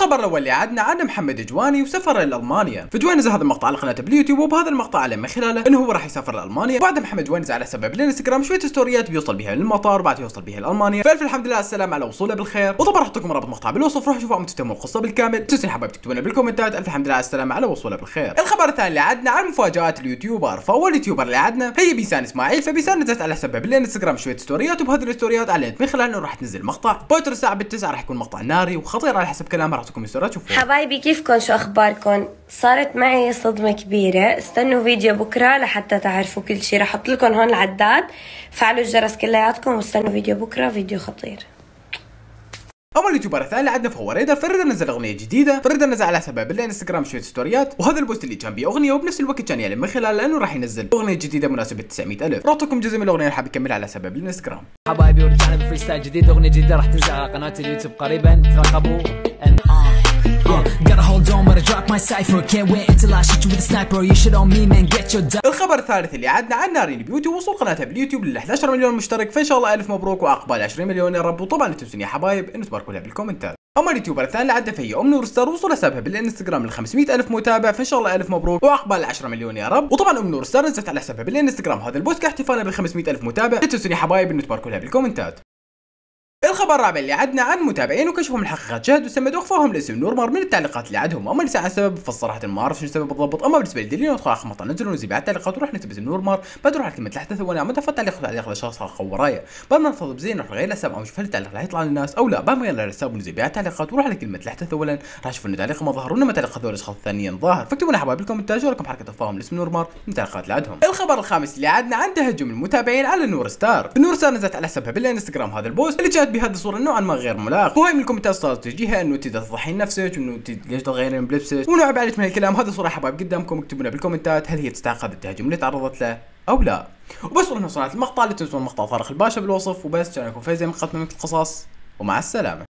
الخبر الاول اللي عندنا عن محمد جواني وسفره لالمانيا. فجواني نزل هذا المقطع على قناته باليوتيوب، وبهذا المقطع علم من خلاله انه هو راح يسافر لالمانيا. بعد محمد جواني على سبب الانستغرام شويه ستوريات بيوصل بها للمطار وبعد يوصل بها لالمانيا. فالف الحمد لله على السلامه على وصوله بالخير. وطبعا راح احط لكم رابط مقطع بالوصف، روحوا شوفوا تهتموا القصه بالكامل. تنسوا حبايب تكتبوا لنا بالكومنتات الف الحمد لله على السلامه على وصوله بالخير. الخبر الثاني اللي عندنا عن مفاجات اليوتيوبر. فاول يوتيوبر اللي عندنا هي بيسان اسماعيل. فبيسان نزلت على سبب الانستغرام شويه ستوريات، وبهذه الستوريات اعلنت من خلال انه راح تنزل مقطع بوتر الساعه بالتسعة. راح يكون مقطع ناري وخطير على حسب كلامها، راح تكون ستوريات تشوفوها. حبايبي كيفكم؟ شو اخباركم؟ صارت معي صدمه كبيره، استنوا فيديو بكره لحتى تعرفوا كل شيء. راح احط لكم هون العداد، فعلوا الجرس كلياتكم واستنوا فيديو بكره، فيديو خطير. اما اليوتيوبر الثاني اللي عندنا فهو ريدر. فريدر نزل اغنيه جديده. فريدر نزل على سبب الانستغرام شويه ستوريات، وهذا البوست اللي كان بيه اغنيه وبنفس الوقت كان يعلن من خلال انه راح ينزل اغنيه جديده مناسبه 900,000. رعطكم جزء من الاغنيه اللي حاب يكمل على سبب الانستغرام. حبايبي ورجعنا بفري ستايل جديد، اغنيه جديده راح تنزل على قناه اليوتيوب قريبا، ترقبوا. الخبر الثالث اللي عندنا عن نارين بيوتي وصول قناتها باليوتيوب لل 11 مليون مشترك. فان شاء الله الف مبروك وعقبال 20 مليون يا رب. وطبعا لا تنسون يا حبايب انه تباركوا لها بالكومنتات. اما اليوتيوبر الثاني اللي عندنا فهي نور ستار، وصول حسابها بالانستغرام ل 500,000 متابع. فان شاء الله الف مبروك وعقبال 10 مليون يا رب. وطبعا نور ستار نزلت على حسابها بالانستغرام هذا البوست كاحتفالها بال 500,000 متابع. لا تنسون يا حبايب انه تباركوا لها بالكومنتات. الخبر الرابع اللي عندنا عن متابعين وكشفوا من حقيقة جهد وسمدوا اخفاهم لاسم نورمار من التعليقات اللي عندهم. اما لسه عن سبب فالصراحه ما اعرف شنو السبب بالضبط. اما بالنسبه للدليل ندخل على مقطع ننزل ونزل بعد التعليقات ونروح نكتب اسم نورمار، بعد نروح على كلمه تحت ثواني عم تفضل تعليق لشخص اخو ورايا. بعد ما نفضل بزين نروح نغير الحساب او نشوف هل التعليق راح يطلع للناس او لا. بعد ما يغير الحساب ونزل بعد التعليقات ونروح على كلمه تحت ثواني راح نشوف انه تعليق ما ظهر وانما تعليق هذول الاشخاص الثانيين ظاهر. فاكتبوا لنا حبايب بالكومنتات شو رايكم حركه تفاهم لاسم نورمار من التعليقات اللي عندهم. الخبر الخامس اللي عندنا عن تهجم المتابعين على نور ستار. نور ستار نزلت على حسابها بالانستغرام هذا البوست اللي جاءت بهذه الصوره نوعا ما غير ملاق، وهي من الكومنتات صارت تجيها انه تقدر تضحين نفسك وانه ليش تغيرين بلبسك ونوع بعد من الكلام. هذا صوره حبايب قدامكم، اكتبوا لنا بالكومنتات هل هي تستحق هذا التهجم اللي تعرضت له او لا. وبس وصلنا المقطع. لا تنسون مقطع طارق الباشا بالوصف. وبس كان لكم فايزين من قسم القصص ومع السلامه.